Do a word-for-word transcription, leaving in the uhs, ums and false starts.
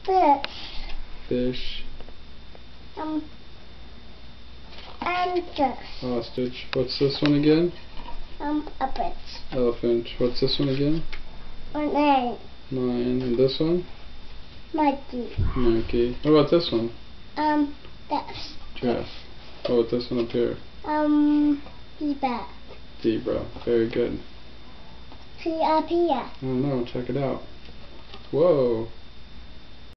Fish. Fish. Um. And this. Ostrich. What's this one again? Um. A bit. Elephant. What's this one again? An egg. Lion. And this one? Monkey. Monkey. What about this one? Um. This. Giraffe. What about this one up here? Um. Zebra. Zebra. Very good. See up here. I don't know. Check it out. Whoa.